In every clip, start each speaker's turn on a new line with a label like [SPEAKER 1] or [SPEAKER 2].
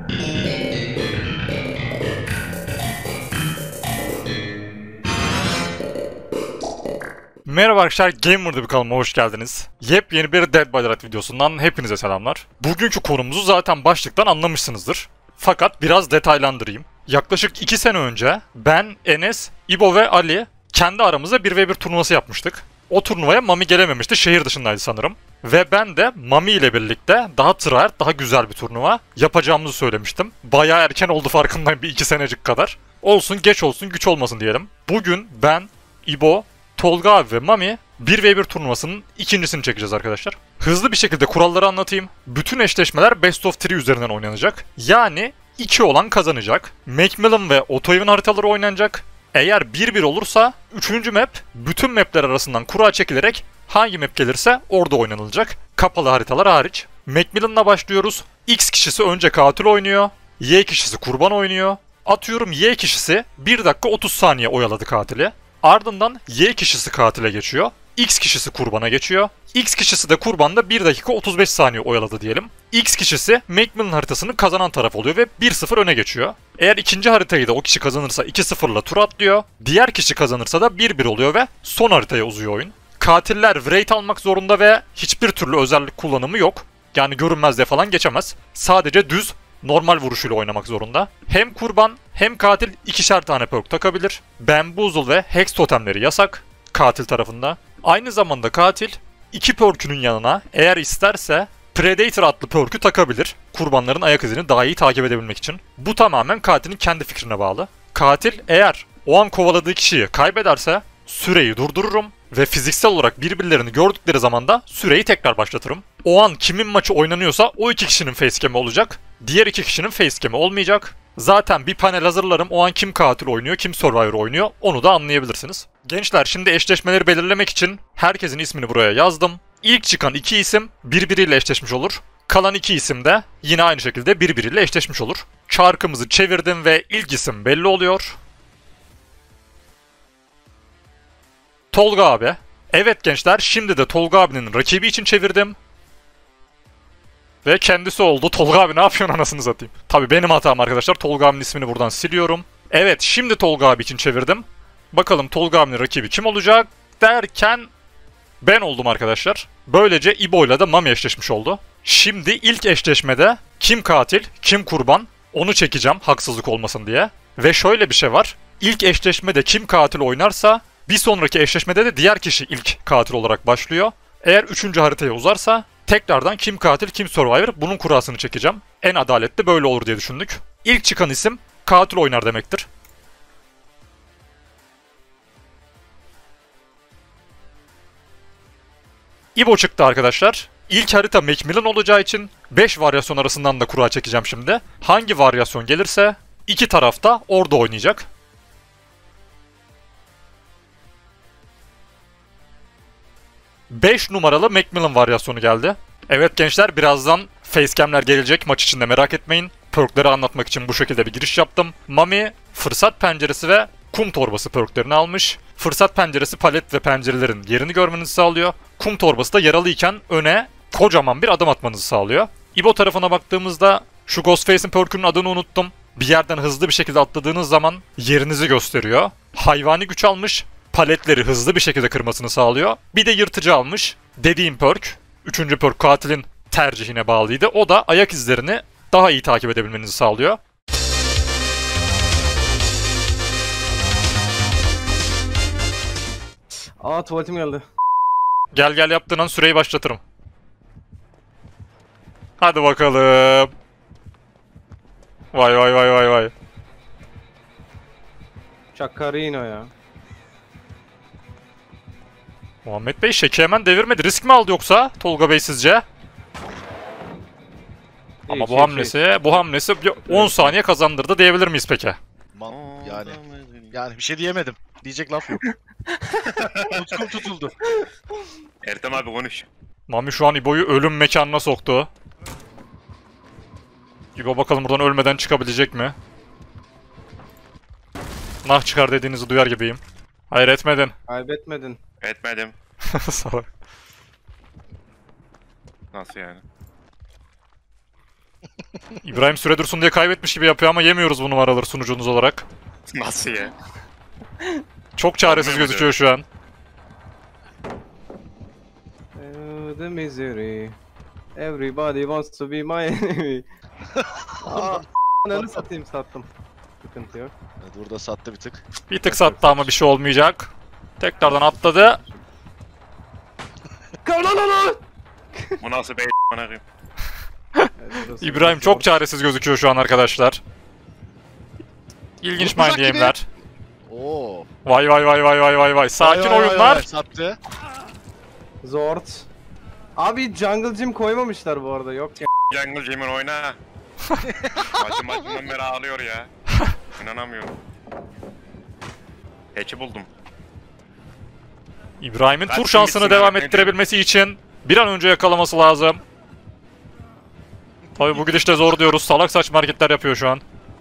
[SPEAKER 1] Merhaba arkadaşlar, Gamer'da bir kanalıma hoş geldiniz. Yepyeni bir Dead by Daylight videosundan hepinize selamlar. Bugünkü konumuzu zaten başlıktan anlamışsınızdır. Fakat biraz detaylandırayım. Yaklaşık 2 sene önce ben, Enes, İbo ve Ali kendi aramızda 1v1 turnuvası yapmıştık. O turnuvaya Mami gelememişti, şehir dışındaydı sanırım. Ve ben de Mami ile birlikte daha tryhard, daha güzel bir turnuva yapacağımızı söylemiştim. Bayağı erken oldu farkındayım, bir 2 senecik kadar. Olsun, geç olsun, güç olmasın diyelim. Bugün ben, İbo, Tolga abi ve Mami 1v1 turnuvasının ikincisini çekeceğiz arkadaşlar. Hızlı bir şekilde kuralları anlatayım. Bütün eşleşmeler Best of 3 üzerinden oynanacak. Yani 2 olan kazanacak. Macmillan ve Otoev'in haritaları oynanacak. Eğer 1-1 olursa 3. map bütün mapler arasından kura çekilerek hangi map gelirse orada oynanılacak. Kapalı haritalar hariç. Macmillan'la başlıyoruz. X kişisi önce katil oynuyor. Y kişisi kurban oynuyor. Atıyorum Y kişisi 1 dakika 30 saniye oyaladı katili. Ardından Y kişisi katile geçiyor. X kişisi kurbana geçiyor. X kişisi de kurbanda 1 dakika 35 saniye oyaladı diyelim. X kişisi Macmillan haritasının kazanan taraf oluyor ve 1-0 öne geçiyor. Eğer ikinci haritayı da o kişi kazanırsa 2-0'la tur atlıyor. Diğer kişi kazanırsa da 1-1 oluyor ve son haritaya uzuyor oyun. Katiller Wraith almak zorunda ve hiçbir türlü özellik kullanımı yok. Yani görünmez diye falan geçemez. Sadece düz normal vuruşuyla oynamak zorunda. Hem kurban hem katil ikişer tane perk takabilir. Bamboozle ve Hex totemleri yasak katil tarafında. Aynı zamanda katil 2 perk'ünün yanına eğer isterse Predator adlı perk'ü takabilir. Kurbanların ayak izini daha iyi takip edebilmek için. Bu tamamen katilin kendi fikrine bağlı. Katil eğer o an kovaladığı kişiyi kaybederse süreyi durdururum ve fiziksel olarak birbirlerini gördükleri zaman da süreyi tekrar başlatırım. O an kimin maçı oynanıyorsa o 2 kişinin facecam'i olacak. Diğer 2 kişinin facecam'i olmayacak. Zaten bir panel hazırlarım. O an kim katil oynuyor, kim survivor oynuyor onu da anlayabilirsiniz. Gençler, şimdi eşleşmeleri belirlemek için herkesin ismini buraya yazdım. İlk çıkan 2 isim birbiriyle eşleşmiş olur. Kalan 2 isim de yine aynı şekilde birbiriyle eşleşmiş olur. Çarkımızı çevirdim ve ilk isim belli oluyor. Tolga abi. Evet gençler, şimdi de Tolga abinin rakibi için çevirdim. Ve kendisi oldu. Tolga abi ne yapıyorsun anasını satayım. Tabii benim hatam arkadaşlar. Tolga abinin ismini buradan siliyorum. Evet, şimdi Tolga abi için çevirdim. Bakalım Tolga abinin rakibi kim olacak derken ben oldum arkadaşlar. Böylece İbo ile de Mami eşleşmiş oldu. Şimdi ilk eşleşmede kim katil, kim kurban onu çekeceğim haksızlık olmasın diye. Ve şöyle bir şey var. İlk eşleşmede kim katil oynarsa bir sonraki eşleşmede de diğer kişi ilk katil olarak başlıyor. Eğer 3. haritaya uzarsa tekrardan kim katil kim survivor bunun kurasını çekeceğim. En adaletli böyle olur diye düşündük. İlk çıkan isim katil oynar demektir. İbo çıktı arkadaşlar. İlk harita Macmillan olacağı için 5 varyasyon arasından da kura çekeceğim şimdi. Hangi varyasyon gelirse iki taraf da orada oynayacak. Beş numaralı Macmillan varyasyonu geldi. Evet gençler, birazdan facecam'ler gelecek, maç içinde merak etmeyin. Perk'leri anlatmak için bu şekilde bir giriş yaptım. Mami fırsat penceresi ve kum torbası perk'lerini almış. Fırsat penceresi palet ve pencerelerin yerini görmenizi sağlıyor. Kum torbası da yaralıyken öne kocaman bir adım atmanızı sağlıyor. İbo tarafına baktığımızda şu Ghostface'in perk'ünün adını unuttum. Bir yerden hızlı bir şekilde atladığınız zaman yerinizi gösteriyor. Hayvani güç almış. Paletleri hızlı bir şekilde kırmasını sağlıyor. Bir de yırtıcı almış. Dediğim perk. 3. perk katilin tercihine bağlıydı. O da ayak izlerini daha iyi takip edebilmenizi sağlıyor.
[SPEAKER 2] Aa, tuvaletim geldi.
[SPEAKER 1] Gel gel yaptığın an süreyi başlatırım. Hadi bakalım. Vay vay vay vay vay.
[SPEAKER 2] Çakarino ya.
[SPEAKER 1] Muhammed Bey şeki hemen devirmedi. Risk mi aldı yoksa Tolga Bey sizce? Ama bu hamlesi 10 saniye kazandırdı diyebilir miyiz peki?
[SPEAKER 3] Yani bir şey diyemedim. Diyecek laf yok. Tutkum tutuldu.
[SPEAKER 4] Ertem abi konuş.
[SPEAKER 1] Mami şu an İbo'yu ölüm mekanına soktu. İbo bakalım buradan ölmeden çıkabilecek mi? Nah çıkar dediğinizi duyar gibiyim. Hayır, etmedin.
[SPEAKER 2] Kaybetmedin.
[SPEAKER 4] Etmedim.
[SPEAKER 1] Salak.
[SPEAKER 4] Nasıl yani?
[SPEAKER 1] İbrahim süre dursun diye kaybetmiş gibi yapıyor ama yemiyoruz bu numaraları sunucunuz olarak.
[SPEAKER 4] Nasıl ya?
[SPEAKER 1] Çok çaresiz
[SPEAKER 4] Anlıyor
[SPEAKER 1] gözüküyor şu an.
[SPEAKER 2] The misery. Everybody wants to be my enemy. Aa, ananı satayım sattım. Sıkıntı yok.
[SPEAKER 3] Evet, burada sattı bir tık.
[SPEAKER 1] Bir tık sattı ama bir şey olmayacak. Tekrardan atladı.
[SPEAKER 2] Kavlan.
[SPEAKER 4] Bu nasıl bey bana koyayım?
[SPEAKER 1] İbrahim çok çaresiz gözüküyor şu an arkadaşlar. İlginç
[SPEAKER 3] Vuracak
[SPEAKER 1] mind
[SPEAKER 3] gibi.
[SPEAKER 1] game'ler.
[SPEAKER 3] Oo.
[SPEAKER 1] Vay vay vay vay vay vay vay. Sakin
[SPEAKER 3] Vay, vay, vay,
[SPEAKER 1] oyunlar.
[SPEAKER 3] vay, sattı.
[SPEAKER 2] Zord. Abi Jungle Gym koymamışlar bu arada yok ya.
[SPEAKER 4] Jungle Jim'in oyna. Maçından beri ağlıyor ya. İnanamıyorum. Hatch'i buldum.
[SPEAKER 1] İbrahim'in
[SPEAKER 4] Ben
[SPEAKER 1] tur şansını
[SPEAKER 4] bitsin
[SPEAKER 1] devam
[SPEAKER 4] yani.
[SPEAKER 1] ettirebilmesi için bir an önce yakalaması lazım. Tabii bu gidişte zor diyoruz. Salak saçma hareketler yapıyor şu an.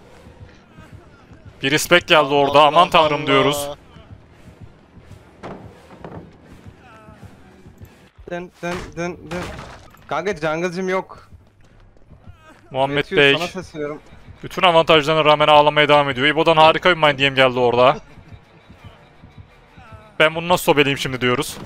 [SPEAKER 1] Bir respect geldi orada.
[SPEAKER 3] Allah
[SPEAKER 1] Aman tanrım
[SPEAKER 3] Allah.
[SPEAKER 1] diyoruz.
[SPEAKER 2] Dın. Kanka Jungle Gym yok.
[SPEAKER 1] Muhammed
[SPEAKER 2] Matthew,
[SPEAKER 1] Bey
[SPEAKER 2] sana sesleniyorum.
[SPEAKER 1] bütün avantajlarına rağmen ağlamaya devam ediyor. İbo'dan harika bir mind game geldi orada. Ben bunu nasıl sobeleyeyim şimdi diyoruz.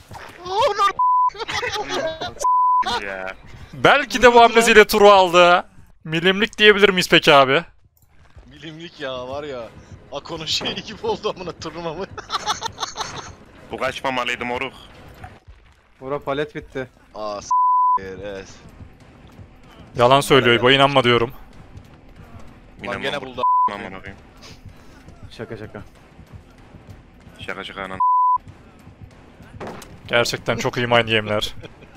[SPEAKER 4] Ya.
[SPEAKER 1] Belki de bu hamlesiyle turu aldı. Milimlik diyebilir miyiz peki abi?
[SPEAKER 3] Milimlik ya var ya. Ako'nun şeyi gibi oldu amına turnuva mı?
[SPEAKER 4] Bu kaçmamalıydı moruk.
[SPEAKER 2] Bura palet bitti.
[SPEAKER 3] Aa evet.
[SPEAKER 1] Yalan söylüyor İbo, inanma diyorum.
[SPEAKER 3] Lan gene buldu.
[SPEAKER 4] Aman koyayım.
[SPEAKER 2] Şaka.
[SPEAKER 4] Şaka anan.
[SPEAKER 1] Gerçekten çok iyi mind game'ler.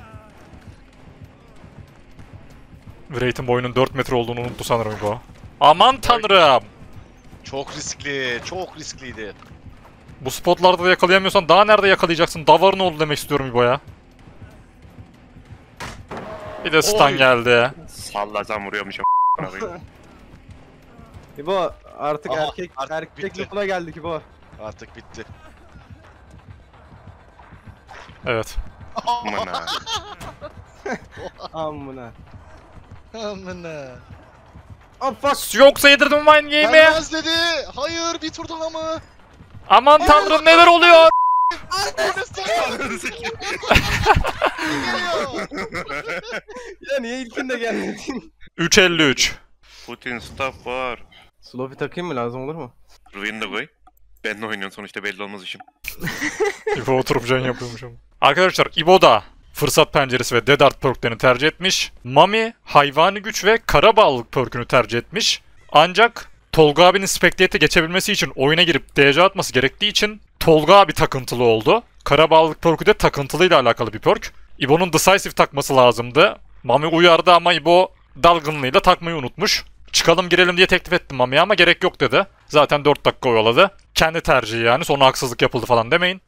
[SPEAKER 1] Wraith'in boyunun 4 metre olduğunu unuttu sanırım İbo. Aman tanrım!
[SPEAKER 3] Çok riskli, çok riskliydi.
[SPEAKER 1] Bu spotlarda da yakalayamıyorsan daha nerede yakalayacaksın? Davarın oldu demek istiyorum İbo'ya. Bir de stun
[SPEAKER 3] Oy.
[SPEAKER 1] geldi.
[SPEAKER 4] Sallasam vuruyormuşum. Aman koyayım.
[SPEAKER 2] İbo artık
[SPEAKER 3] Aha,
[SPEAKER 2] erkek
[SPEAKER 3] artık bitti.
[SPEAKER 2] lafına geldik İbo.
[SPEAKER 3] Artık bitti.
[SPEAKER 1] Evet.
[SPEAKER 4] Aman ha.
[SPEAKER 2] Amına.
[SPEAKER 3] Amına.
[SPEAKER 2] Oh fuck.
[SPEAKER 1] Yoksa yedirdim mind game'i.
[SPEAKER 3] Gelmez dedi. Hayır bir tur daha mı?
[SPEAKER 1] Aman tanrım neler oluyor?
[SPEAKER 2] Ya niye ilkinde gelmedin?
[SPEAKER 1] 3.53.
[SPEAKER 4] Putin stop var.
[SPEAKER 2] Sloppy takayım mı lazım olur mu?
[SPEAKER 4] Ruin de koy. Ben de oynuyorum sonuçta belli olmaz işim.
[SPEAKER 1] İbo oturup can yapıyormuşum. Arkadaşlar İbo da fırsat penceresi ve dead art perklerini tercih etmiş. Mami hayvani güç ve kara bağlılık perkünü tercih etmiş. Ancak Tolga abinin Spectate'e geçebilmesi için oyuna girip DC atması gerektiği için Tolga abi takıntılı oldu. Kara bağlılık perkü de takıntılıyla alakalı bir perk. İbo'nun Decisive takması lazımdı. Mami uyardı ama İbo dalgınlığıyla takmayı unutmuş. Çıkalım girelim diye teklif ettim Mami'ye ama gerek yok dedi. Zaten 4 dakika oyaladı. Kendi tercihi yani, sonra haksızlık yapıldı falan demeyin.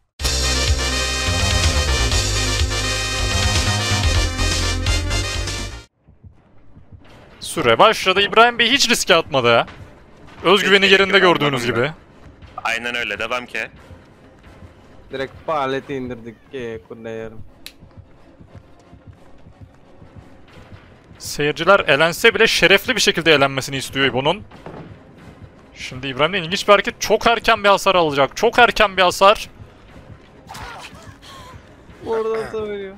[SPEAKER 1] Süre başladı. İbrahim Bey hiç riske atmadı. Özgüveni yerinde gördüğünüz gibi.
[SPEAKER 4] Aynen öyle devam ki.
[SPEAKER 2] Direkt paleti indirdik ki kurlayalım.
[SPEAKER 1] Seyirciler elense bile şerefli bir şekilde elenmesini istiyor İbo'nun. Şimdi İbrahim'den ilginç bir hareket. Çok erken bir hasar alacak. Çok erken bir hasar.
[SPEAKER 2] Oradan söylüyor.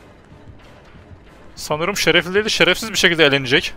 [SPEAKER 1] Sanırım şerefli değil, şerefsiz bir şekilde elenecek.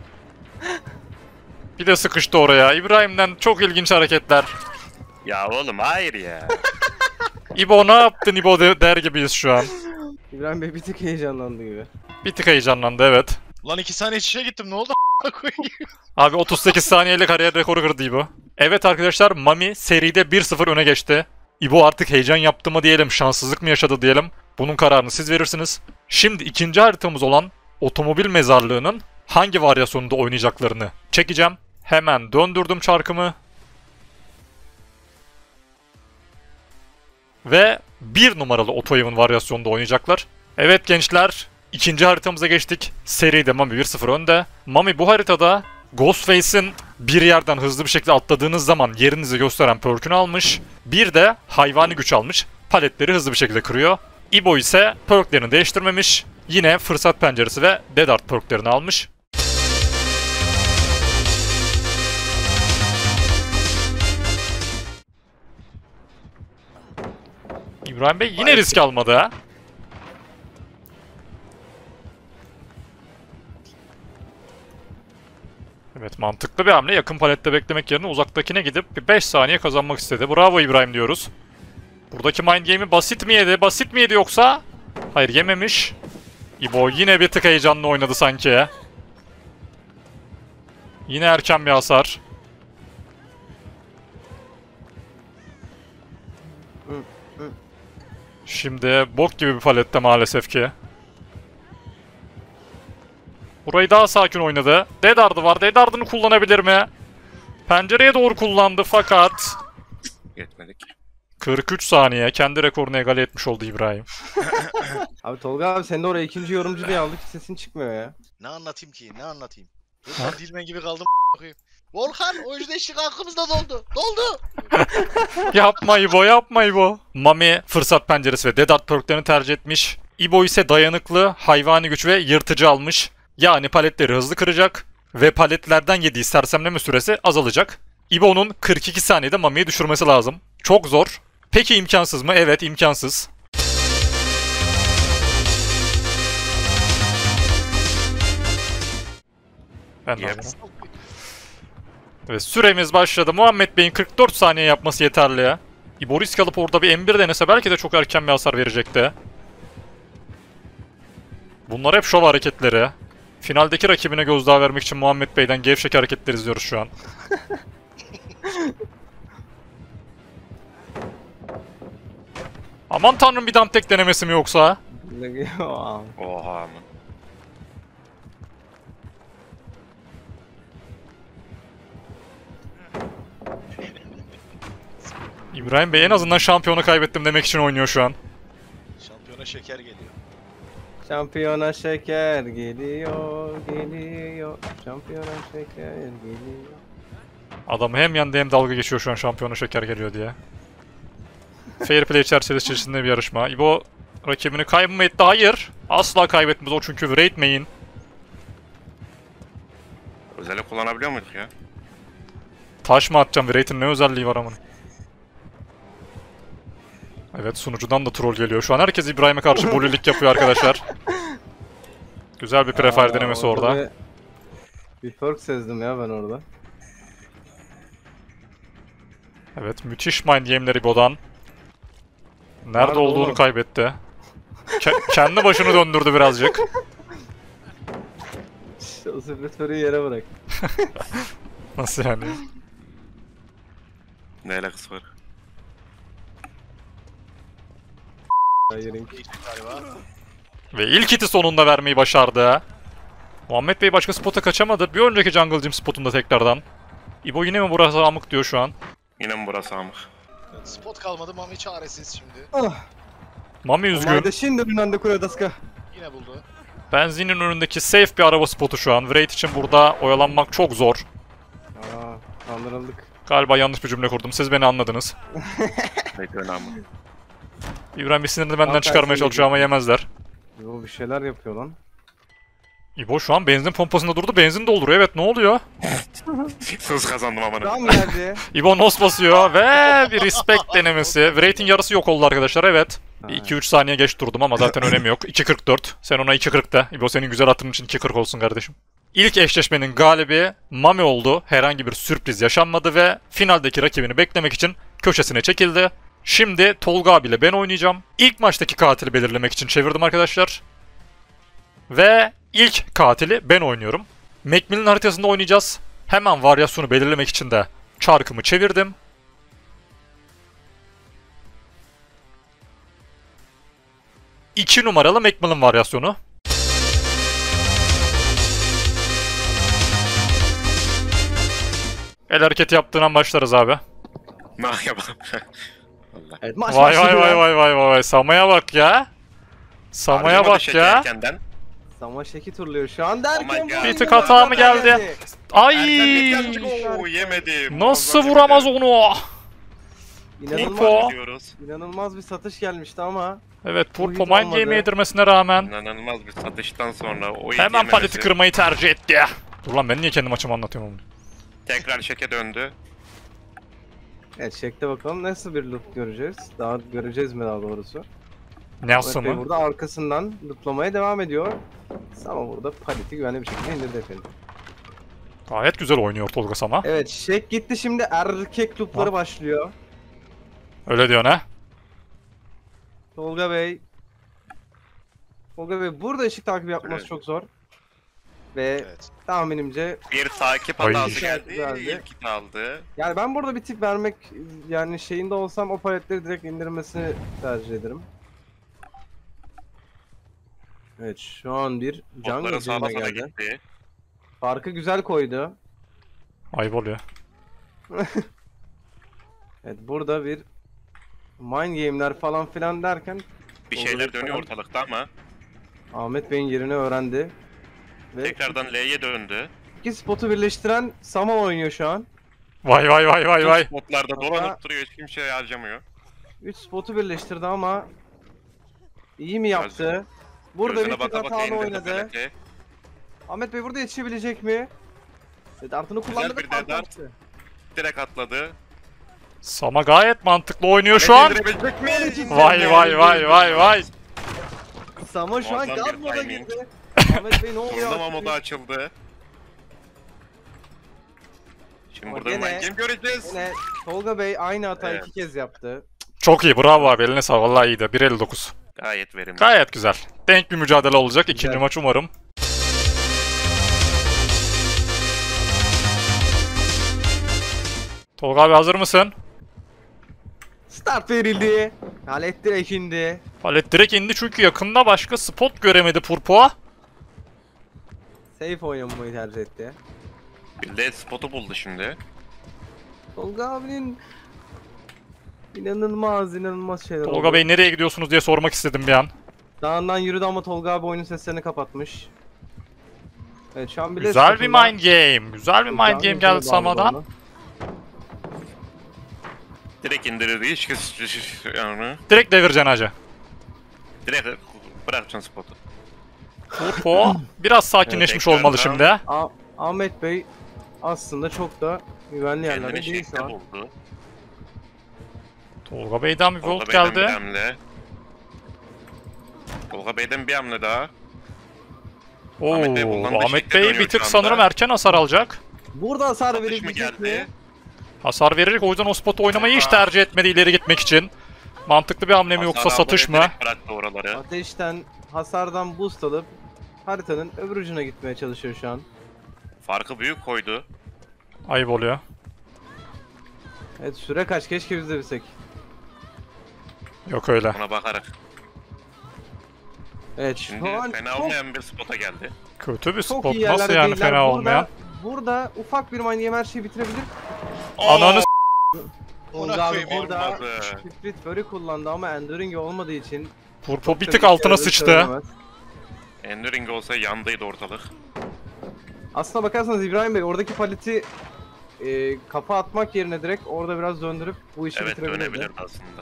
[SPEAKER 1] Bir de sıkıştı oraya. İbrahim'den çok ilginç hareketler.
[SPEAKER 4] Ya oğlum hayır ya.
[SPEAKER 1] İbo ne yaptın İbo der gibiyiz şu an.
[SPEAKER 2] İbrahim Bey bir tık heyecanlandı gibi.
[SPEAKER 1] Bir tık heyecanlandı, evet.
[SPEAKER 3] Lan 2 saniye iç içe gittim ne oldu?
[SPEAKER 1] Abi 38 saniyeyle kariyer rekoru kırdı İbo. Evet arkadaşlar, Mami seride 1-0 öne geçti. İbo artık heyecan yaptı mı diyelim, şanssızlık mı yaşadı diyelim. Bunun kararını siz verirsiniz. Şimdi ikinci haritamız olan otomobil mezarlığının hangi varyasyonunda oynayacaklarını çekeceğim. Hemen döndürdüm çarkımı. Ve 1 numaralı otoyevin varyasyonunda oynayacaklar. Evet gençler, ikinci haritamıza geçtik. Seride Mami 1-0 önde. Mami bu haritada Ghostface'in bir yerden hızlı bir şekilde atladığınız zaman yerinizi gösteren perk'ünü almış. Bir de hayvani güç almış. Paletleri hızlı bir şekilde kırıyor. İbo ise perk'lerini değiştirmemiş. Yine fırsat penceresi ve dead art perk'lerini almış. İbrahim Bey yine risk almadı ha. Evet, mantıklı bir hamle. Yakın palette beklemek yerine uzaktakine gidip bir 5 saniye kazanmak istedi. Bravo İbrahim diyoruz. Buradaki mind game'i basit mi yedi? Basit mi yedi yoksa? Hayır, yememiş. İbo yine bir tık heyecanlı oynadı sanki. Yine erken bir hasar. Şimdi bok gibi bir palette maalesef ki. Burayı daha sakin oynadı. Dead Hard'ı var. Dead Hard'ını kullanabilir mi? Pencereye doğru kullandı fakat...
[SPEAKER 4] Yetmedik.
[SPEAKER 2] 43 saniye.
[SPEAKER 1] Kendi rekorunu egale etmiş oldu İbrahim.
[SPEAKER 2] Abi Tolga abi sen de oraya ikinci yorumcu diye aldık, sesin çıkmıyor ya.
[SPEAKER 3] Ne anlatayım ki? Ne anlatayım? Ben dilmen gibi kaldım koyayım. Volkan o yüzden eşlik hakkımızda doldu. Doldu.
[SPEAKER 1] Yapma İbo, yapma İbo. Mami fırsat penceresi ve Dead Hard perklerini tercih etmiş. İbo ise dayanıklı, hayvani güç ve yırtıcı almış. Yani paletleri hızlı kıracak ve paletlerden yediği sersemleme süresi azalacak. İbo'nun 42 saniyede Mami'yi düşürmesi lazım. Çok zor. Peki imkansız mı? Evet, imkansız. Ben de
[SPEAKER 4] Yep.
[SPEAKER 1] hazırım. Evet, süremiz başladı. Muhammed Bey'in 44 saniye yapması yeterli ya. İbo risk alıp orada bir M1 denese belki de çok erken bir hasar verecekti. Bunlar hep şov hareketleri. Finaldeki rakibine gözdağı vermek için Muhammed Bey'den gevşek hareketler izliyoruz şu an. Aman tanrım, bir damtek denemesi mi yoksa?
[SPEAKER 4] Oha mı?
[SPEAKER 1] İbrahim Bey en azından şampiyonu kaybettim demek için oynuyor şu an.
[SPEAKER 3] Şampiyona şeker geliyor.
[SPEAKER 2] Şampiyona şeker geliyor, geliyor. Şampiyona şeker geliyor.
[SPEAKER 1] Adam hem yandı hem dalga geçiyor şu an şampiyonu şeker geliyor diye. Fair play çerçevesi içerisinde bir yarışma. İbo rakibini kaybımı etti. Hayır. Asla kaybetmez o çünkü Wraith main.
[SPEAKER 4] Özellik kullanabiliyor muyduk ya?
[SPEAKER 1] Taş mı atacağım? Wraith'in ne özelliği var amın? Evet, sunucudan da troll geliyor. Şu an herkes İbrahim'e karşı bullylik yapıyor arkadaşlar. Güzel bir prefire denemesi orada.
[SPEAKER 2] Bir perk sezdim ya ben orada.
[SPEAKER 1] Evet, müthiş mind game'leri İbo'dan. Nerede
[SPEAKER 2] Nerede
[SPEAKER 1] olduğunu
[SPEAKER 2] oğlum?
[SPEAKER 1] kaybetti. Kendi başını döndürdü birazcık.
[SPEAKER 2] O süpürtörü yere bırak.
[SPEAKER 1] Nasıl yani?
[SPEAKER 4] Ne alakası var?
[SPEAKER 2] Hayırın.
[SPEAKER 3] Geçti galiba.
[SPEAKER 1] Ve ilk hiti sonunda vermeyi başardı. Muhammed Bey başka spota kaçamadı. Bir önceki Jungle Gym spotunda tekrardan. İbo yine mi burası amık diyor şu an.
[SPEAKER 4] Yine mi burası amık?
[SPEAKER 3] Evet, spot kalmadı. Mami çaresiz şimdi.
[SPEAKER 1] Mami üzgün.
[SPEAKER 2] Haydi şimdi Rinande Kuradaska.
[SPEAKER 3] Yine buldu.
[SPEAKER 1] Benzinin önündeki safe bir araba spotu şu an. Wraith için burada oyalanmak çok zor.
[SPEAKER 2] Aa, kandırıldık.
[SPEAKER 1] Galiba yanlış bir cümle kurdum. Siz beni anladınız.
[SPEAKER 4] Peki önemli.
[SPEAKER 1] İbrahim bir sinirini benden
[SPEAKER 2] Tam
[SPEAKER 1] çıkarmaya
[SPEAKER 2] tersine
[SPEAKER 1] çalışıyor ama yemezler.
[SPEAKER 2] Bu bir şeyler yapıyor lan.
[SPEAKER 1] İbo şu an benzin pompasında durdu. Benzin dolduruyor. Evet, ne oluyor?
[SPEAKER 4] Hız kazandım amına.
[SPEAKER 2] Tam geldi.
[SPEAKER 1] İbo nos basıyor ve bir respect denemesi. Wraith'in yarısı yok oldu arkadaşlar, evet. 2-3 saniye geç durdum ama zaten önemi yok. 2.44. Sen ona 2.40 de. İbo senin güzel hatırın için 2.40 olsun kardeşim. İlk eşleşmenin galibi Mami oldu. Herhangi bir sürpriz yaşanmadı ve finaldeki rakibini beklemek için köşesine çekildi. Şimdi Tolga abiyle ben oynayacağım. İlk maçtaki katili belirlemek için çevirdim arkadaşlar. Ve ilk katili ben oynuyorum. Macmillan haritasında oynayacağız. Hemen varyasyonu belirlemek için de çarkımı çevirdim. İki numaralı Macmillan varyasyonu. El hareketi yaptığından başlarız abi.
[SPEAKER 4] Ne yapalım? Allah.
[SPEAKER 2] Evet, maç
[SPEAKER 1] Vay vay
[SPEAKER 2] başlıyor.
[SPEAKER 1] vay vay vay vay. Samaya bak ya. Samaya
[SPEAKER 4] Harcamadı
[SPEAKER 1] bak
[SPEAKER 4] şeker
[SPEAKER 1] ya.
[SPEAKER 4] erkenden.
[SPEAKER 2] Sama şeki turluyor şu an derken.
[SPEAKER 4] Oh my God.
[SPEAKER 1] Bir tık hata mı geldi? Ay!
[SPEAKER 4] Erken birazcık ooo yemedim.
[SPEAKER 1] Nasıl
[SPEAKER 4] Muazzam
[SPEAKER 1] vuramaz
[SPEAKER 4] yemedi.
[SPEAKER 1] onu?
[SPEAKER 2] İnanılmaz,
[SPEAKER 1] Purpo.
[SPEAKER 4] Diyoruz.
[SPEAKER 2] inanılmaz bir satış gelmişti ama.
[SPEAKER 1] Evet, Purpo
[SPEAKER 2] hiç
[SPEAKER 1] mind
[SPEAKER 2] olmadı.
[SPEAKER 1] game yedirmesine rağmen
[SPEAKER 4] İnanılmaz bir satıştan sonra o ilk
[SPEAKER 1] hemen
[SPEAKER 4] yememesi
[SPEAKER 1] paleti kırmayı tercih etti. Dur lan, ben niye kendi maçımı anlatıyorum onu?
[SPEAKER 4] tekrar şeke döndü.
[SPEAKER 2] Evet, Shack'te bakalım nasıl bir loot göreceğiz. Daha göreceğiz mi daha doğrusu.
[SPEAKER 1] Nasıl
[SPEAKER 2] Ahmet Bey
[SPEAKER 1] mı?
[SPEAKER 2] burada arkasından lootlamaya devam ediyor. Sama burada paleti güvenli bir şekilde indirdi efendim.
[SPEAKER 1] Gayet güzel oynuyor Tolga Sama.
[SPEAKER 2] Evet, Shack gitti, şimdi erkek lootları
[SPEAKER 1] Ha.
[SPEAKER 2] başlıyor.
[SPEAKER 1] Öyle diyor ne?
[SPEAKER 2] Tolga Bey. Tolga Bey burada ışık takibi yapması
[SPEAKER 4] Evet.
[SPEAKER 2] çok zor. Ve
[SPEAKER 3] Evet.
[SPEAKER 2] tahminimce
[SPEAKER 4] Bir takip
[SPEAKER 1] Ay.
[SPEAKER 4] hatası geldi.
[SPEAKER 2] Güzeldi.
[SPEAKER 4] İlk hit aldı.
[SPEAKER 2] yani ben burada bir tip vermek yani şeyinde olsam o paletleri direkt indirmesini tercih ederim. Evet, şu an bir jungle
[SPEAKER 4] Botların sağda
[SPEAKER 2] düğüne
[SPEAKER 4] sola
[SPEAKER 2] geldi.
[SPEAKER 4] gitti.
[SPEAKER 2] Farkı güzel koydu.
[SPEAKER 1] Ayıp oluyor.
[SPEAKER 2] Evet, burada bir mind game'ler falan filan derken
[SPEAKER 4] Bir
[SPEAKER 2] Olur,
[SPEAKER 4] şeyler dönüyor
[SPEAKER 2] falan.
[SPEAKER 4] ortalıkta ama
[SPEAKER 2] Ahmet Bey'in yerini öğrendi. Ve
[SPEAKER 4] tekrardan L'ye döndü.
[SPEAKER 2] iki spotu birleştiren Sama oynuyor şu an.
[SPEAKER 1] Vay vay vay vay vay.
[SPEAKER 4] Spotlarda
[SPEAKER 2] Hatta-
[SPEAKER 4] dolanıp duruyor. Hiç kimse harcamıyor.
[SPEAKER 2] 3 spotu birleştirdi ama iyi mi yaptı? Burada bir
[SPEAKER 4] Gözüne
[SPEAKER 2] tık
[SPEAKER 4] baka baka
[SPEAKER 2] hatalı
[SPEAKER 4] indirdi
[SPEAKER 2] oynadı.
[SPEAKER 4] paleti.
[SPEAKER 2] Ahmet Bey burada yetişebilecek mi? Dartını kullandı
[SPEAKER 4] bir
[SPEAKER 2] ve fark
[SPEAKER 4] dart.
[SPEAKER 2] attı.
[SPEAKER 4] Direkt atladı.
[SPEAKER 1] Sama gayet mantıklı oynuyor şu an.
[SPEAKER 4] Indirebilecek mi?
[SPEAKER 1] Vay vay vay vay vay.
[SPEAKER 2] Sama şu an
[SPEAKER 4] Muazzam bir
[SPEAKER 2] God moda
[SPEAKER 4] timing.
[SPEAKER 2] girdi. Ahmet Bey ne oluyor?
[SPEAKER 4] Turnama modu açıldı. Şimdi
[SPEAKER 2] Ama
[SPEAKER 4] burada
[SPEAKER 2] gene-
[SPEAKER 4] bir game göreceğiz.
[SPEAKER 2] Yine Tolga Bey aynı hatayı
[SPEAKER 4] Evet.
[SPEAKER 2] 2 kez yaptı.
[SPEAKER 1] Çok iyi, bravo abi, eline sağ, vallahi iyiydi. 1.59.
[SPEAKER 4] Gayet verimli.
[SPEAKER 1] Gayet güzel. Denk bir mücadele olacak. İkinci
[SPEAKER 2] Güzel.
[SPEAKER 1] maç umarım. Tolga abi hazır mısın?
[SPEAKER 2] Start verildi. Halet direkt indi.
[SPEAKER 1] Palet direkt indi çünkü yakında başka spot göremedi Purpo'a.
[SPEAKER 2] Safe oynamayı tercih etti.
[SPEAKER 4] Bir de spotu buldu şimdi.
[SPEAKER 2] Tolga abinin inanılmaz şeyler oldu.
[SPEAKER 1] Tolga Bey nereye gidiyorsunuz diye sormak istedim bir an.
[SPEAKER 2] Dağından yürüdü ama Tolga abi oyunun seslerini kapatmış. Evet, şu an bile
[SPEAKER 1] Güzel bir mind game. Güzel bir mind game geldi Sama'dan.
[SPEAKER 4] Direkt indirirdi. Hiç yani.
[SPEAKER 1] Direkt devireceksin hacı.
[SPEAKER 4] Direkt bırakacaksın spotu.
[SPEAKER 1] Purpo biraz sakinleşmiş
[SPEAKER 4] Evet,
[SPEAKER 1] olmalı
[SPEAKER 4] tekrardan.
[SPEAKER 1] şimdi.
[SPEAKER 2] Ahmet Bey aslında çok da güvenli yerlerde
[SPEAKER 4] Kendini
[SPEAKER 2] değil
[SPEAKER 4] şekle
[SPEAKER 2] şu an.
[SPEAKER 4] buldu.
[SPEAKER 1] Tolga Bey'den bir volt
[SPEAKER 4] Tolga Bey'den bir
[SPEAKER 1] geldi.
[SPEAKER 4] hamle. Tolga Bey'den bir hamle daha.
[SPEAKER 1] Oo,
[SPEAKER 4] Ahmet Bey kullandığı
[SPEAKER 1] Ahmet
[SPEAKER 4] şekle
[SPEAKER 1] Bey
[SPEAKER 4] dönüyor
[SPEAKER 1] bir tık
[SPEAKER 4] şu anda.
[SPEAKER 1] sanırım erken hasar alacak.
[SPEAKER 2] Burada hasar
[SPEAKER 4] Atış mı
[SPEAKER 2] verebilecek
[SPEAKER 4] geldi?
[SPEAKER 2] mi?
[SPEAKER 1] Hasar verecek, o yüzden o spotu oynamayı hiç tercih etmedi ileri gitmek için. Mantıklı bir hamle mi yoksa
[SPEAKER 4] Hasar
[SPEAKER 1] satış
[SPEAKER 4] aldı
[SPEAKER 1] mı?
[SPEAKER 4] ve direkt bıraktı oraları.
[SPEAKER 2] Ateşten, hasardan boost alıp haritanın öbür ucuna gitmeye çalışıyor şu an.
[SPEAKER 4] Farkı büyük koydu.
[SPEAKER 1] Ayıp oluyor.
[SPEAKER 2] Evet, süre kaç, keşke biz de bilsek.
[SPEAKER 1] Yok öyle.
[SPEAKER 4] Ona bakarak.
[SPEAKER 2] Evet,
[SPEAKER 4] Şimdi
[SPEAKER 2] şu an
[SPEAKER 4] fena
[SPEAKER 2] çok,
[SPEAKER 4] olmayan bir spota geldi.
[SPEAKER 1] Kötü bir
[SPEAKER 2] çok
[SPEAKER 1] spot.
[SPEAKER 2] iyi yerlerde
[SPEAKER 1] Nasıl yani
[SPEAKER 2] değiller.
[SPEAKER 1] fena olmayan?
[SPEAKER 2] Burada ufak bir manyem her şeyi bitirebilir.
[SPEAKER 1] Ananı
[SPEAKER 2] Tolga
[SPEAKER 3] Ona
[SPEAKER 2] abi
[SPEAKER 3] koyayım,
[SPEAKER 2] burada
[SPEAKER 4] olmadı.
[SPEAKER 2] Split Fury kullandı ama Enduring olmadığı için
[SPEAKER 1] Purpo bir
[SPEAKER 2] çok
[SPEAKER 1] tık
[SPEAKER 2] da
[SPEAKER 1] altına
[SPEAKER 2] işe
[SPEAKER 1] sıçtı.
[SPEAKER 2] yaramaz.
[SPEAKER 4] Enduring olsa yandıydı ortalık.
[SPEAKER 2] Aslına bakarsanız İbrahim Bey oradaki paleti kafa atmak yerine direkt orada biraz döndürüp bu işi
[SPEAKER 4] Evet
[SPEAKER 2] bitirebilirdi.
[SPEAKER 4] dönebilirdi aslında.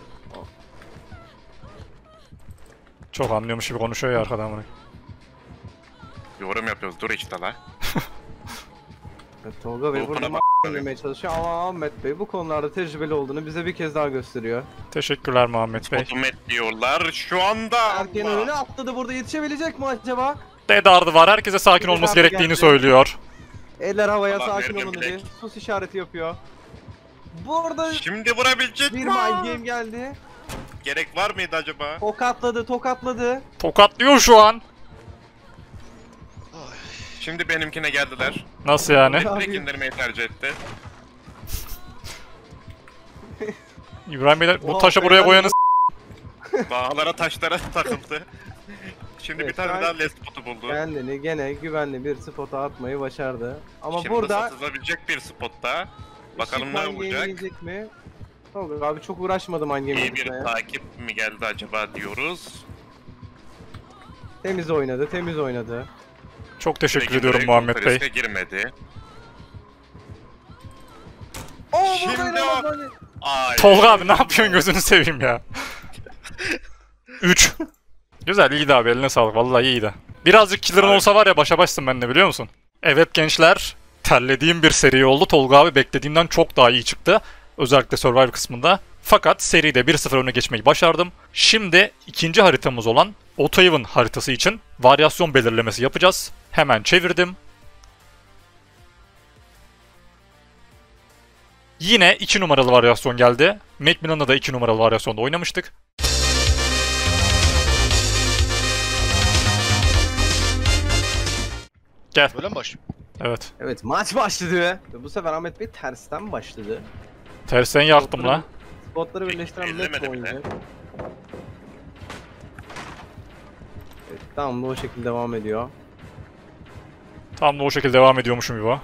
[SPEAKER 1] Çok anlıyormuş gibi konuşuyor ya arkadan bunu.
[SPEAKER 4] Yorum yapıyoruz. Dur işte la.
[SPEAKER 2] Evet, Tolga Bey
[SPEAKER 4] Bu
[SPEAKER 2] burada
[SPEAKER 4] buna
[SPEAKER 2] oynamaya çalışıyor ama Ahmet Bey bu konularda tecrübeli olduğunu bize bir kez daha gösteriyor.
[SPEAKER 1] Teşekkürler Muhammed Bey.
[SPEAKER 4] Spotu met diyorlar şu anda.
[SPEAKER 2] Erken
[SPEAKER 4] Allah.
[SPEAKER 2] önüne atladı, burada yetişebilecek mi acaba?
[SPEAKER 1] Dead ardı var. Herkese sakin olması
[SPEAKER 2] Dead ardı
[SPEAKER 1] gerektiğini
[SPEAKER 2] geldi.
[SPEAKER 1] söylüyor.
[SPEAKER 2] Eller havaya,
[SPEAKER 4] Allah
[SPEAKER 2] sakin
[SPEAKER 4] verdim
[SPEAKER 2] olun
[SPEAKER 4] bilek.
[SPEAKER 2] dedi. Sus işareti yapıyor. Burada
[SPEAKER 4] Şimdi vurabilecek
[SPEAKER 2] bir
[SPEAKER 4] mi?
[SPEAKER 2] mind game geldi.
[SPEAKER 4] Gerek var mıydı acaba?
[SPEAKER 2] Tokatladı.
[SPEAKER 1] Tokatlıyor şu an.
[SPEAKER 4] Şimdi benimkine geldiler.
[SPEAKER 1] Nasıl yani?
[SPEAKER 2] Abi.
[SPEAKER 4] Direkt indirmeyi tercih etti.
[SPEAKER 1] İbrahim Bey bu
[SPEAKER 2] Oha,
[SPEAKER 1] taşı buraya
[SPEAKER 2] beyler,
[SPEAKER 1] koyanız.
[SPEAKER 4] Dağlara taşlara takıldı. Şimdi
[SPEAKER 2] Evet,
[SPEAKER 4] bir tane
[SPEAKER 2] ben-
[SPEAKER 4] daha last spotu buldu.
[SPEAKER 2] Kendini gene güvenli bir spota atmayı başardı. Ama
[SPEAKER 4] Şimdi
[SPEAKER 2] burada
[SPEAKER 4] satılabilecek bir spotta. Bakalım ne
[SPEAKER 2] Işık mind game
[SPEAKER 4] olacak?
[SPEAKER 2] yiyecek mi? Tolga abi çok uğraşmadım mind game
[SPEAKER 4] İyi bir
[SPEAKER 2] yapmaya.
[SPEAKER 4] takip mi geldi acaba diyoruz.
[SPEAKER 2] Temiz oynadı.
[SPEAKER 1] Çok teşekkür
[SPEAKER 4] Peki,
[SPEAKER 1] ediyorum
[SPEAKER 4] direkt
[SPEAKER 1] Muhammed
[SPEAKER 4] riske
[SPEAKER 1] Bey.
[SPEAKER 4] girmedi.
[SPEAKER 2] Oo,
[SPEAKER 4] Şimdi
[SPEAKER 2] burada
[SPEAKER 4] o-
[SPEAKER 2] inanılmaz.
[SPEAKER 4] Ay.
[SPEAKER 1] Tolga abi ne yapıyorsun, gözünü seveyim ya. 3. Güzel, iyiydi abi, eline sağlık, vallahi iyiydi. Birazcık killer'ın
[SPEAKER 4] Abi.
[SPEAKER 1] olsa var ya, başa başsın benimle, biliyor musun? Evet gençler, terlediğim bir seri oldu. Tolga abi beklediğimden çok daha iyi çıktı. Özellikle Survivor kısmında. Fakat seride 1-0 öne geçmeyi başardım. Şimdi ikinci haritamız olan Otaiv'in haritası için varyasyon belirlemesi yapacağız. Hemen çevirdim. Yine 2 numaralı varyasyon geldi. Macmillan'da da 2 numaralı varyasyonda oynamıştık. Gel.
[SPEAKER 3] Böyle mi başlıyor?
[SPEAKER 1] Evet.
[SPEAKER 2] Evet maç başladı ve bu sefer Ahmet Bey tersten başladı.
[SPEAKER 1] Tersten yaktım la.
[SPEAKER 2] Spotları birleştiren
[SPEAKER 4] Ellemedi
[SPEAKER 2] net
[SPEAKER 4] bile.
[SPEAKER 2] oynayacak. Evet, tamam da o şekilde devam ediyor.
[SPEAKER 1] Tam da o şekilde devam ediyormuşum İbo.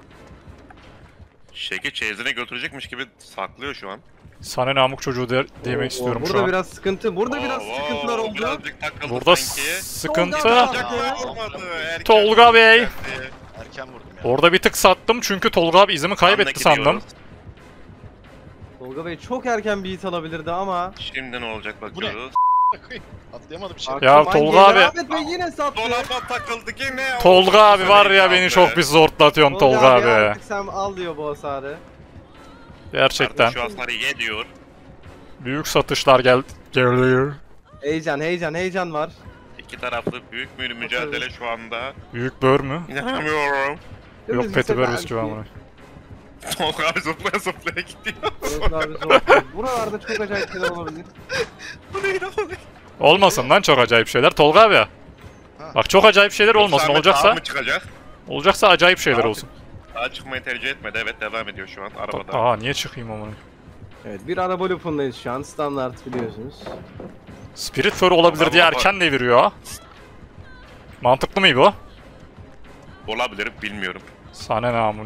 [SPEAKER 4] Şeki çeyizine götürecekmiş gibi saklıyor şu an.
[SPEAKER 1] Sana namuk çocuğu demek
[SPEAKER 2] Oo,
[SPEAKER 1] istiyorum
[SPEAKER 2] burada
[SPEAKER 1] şu an.
[SPEAKER 2] biraz sıkıntı. Burada biraz sıkıntılar oldu.
[SPEAKER 4] Birazcık takıldı
[SPEAKER 1] Burada
[SPEAKER 4] sanki.
[SPEAKER 1] sıkıntı.
[SPEAKER 2] Tolga-
[SPEAKER 4] Olmadı. Erken
[SPEAKER 1] Tolga Bey.
[SPEAKER 4] geldi.
[SPEAKER 3] Erken vurdum ya.
[SPEAKER 1] Orada bir tık sattım çünkü Tolga abi izimi kaybetti
[SPEAKER 4] Anla
[SPEAKER 1] sandım.
[SPEAKER 4] gidiyoruz.
[SPEAKER 2] Tolga Bey çok erken bir hit alabilirdi ama.
[SPEAKER 4] Şimdi ne olacak bakıyoruz.
[SPEAKER 3] Atlayamadım şey.
[SPEAKER 1] Ya
[SPEAKER 2] Aklıma
[SPEAKER 1] Tolga
[SPEAKER 2] geldi.
[SPEAKER 1] abi.
[SPEAKER 2] Ahmet Bey yine sattı.
[SPEAKER 4] Dolaba takıldı yine.
[SPEAKER 1] Tolga abi var ya beni çok bir zortlatıyorsun Tolga abi.
[SPEAKER 2] Artık sen al diyor bu hasarı.
[SPEAKER 1] Gerçekten.
[SPEAKER 4] Şu hasarı ye diyor.
[SPEAKER 1] Büyük satışlar geliyor.
[SPEAKER 2] Heyecan var.
[SPEAKER 4] İki taraflı büyük bir mücadele şu anda.
[SPEAKER 1] Büyük bör mü?
[SPEAKER 4] İnanamıyorum.
[SPEAKER 1] Yok
[SPEAKER 2] Dümdüz
[SPEAKER 1] Petibör
[SPEAKER 2] gitse
[SPEAKER 1] bisküvi
[SPEAKER 2] belki.
[SPEAKER 1] amına.
[SPEAKER 4] Tolga abi zıplaya zıplaya gidiyor.
[SPEAKER 2] Tolga abi zor. Buralarda çok acayip şeyler olabilir.
[SPEAKER 4] Bu neydi o?
[SPEAKER 1] Olmasın lan çok acayip şeyler Tolga abi. Bak çok acayip şeyler olmasın
[SPEAKER 4] Ahmet
[SPEAKER 1] olacaksa.
[SPEAKER 4] Ağam mı çıkacak?
[SPEAKER 1] Olacaksa acayip şeyler
[SPEAKER 4] Abi.
[SPEAKER 1] olsun.
[SPEAKER 4] Daha çıkmayı tercih etmedi. Evet devam ediyor şu an arabada.
[SPEAKER 1] Aa niye çıkayım amına?
[SPEAKER 2] Evet bir araba loopundayız şu an. Standart biliyorsunuz.
[SPEAKER 1] Spirit Fur olabilir diye erken deviriyor. Mantıklı mı bu?
[SPEAKER 4] Olabilir bilmiyorum.
[SPEAKER 1] Sana ne amına?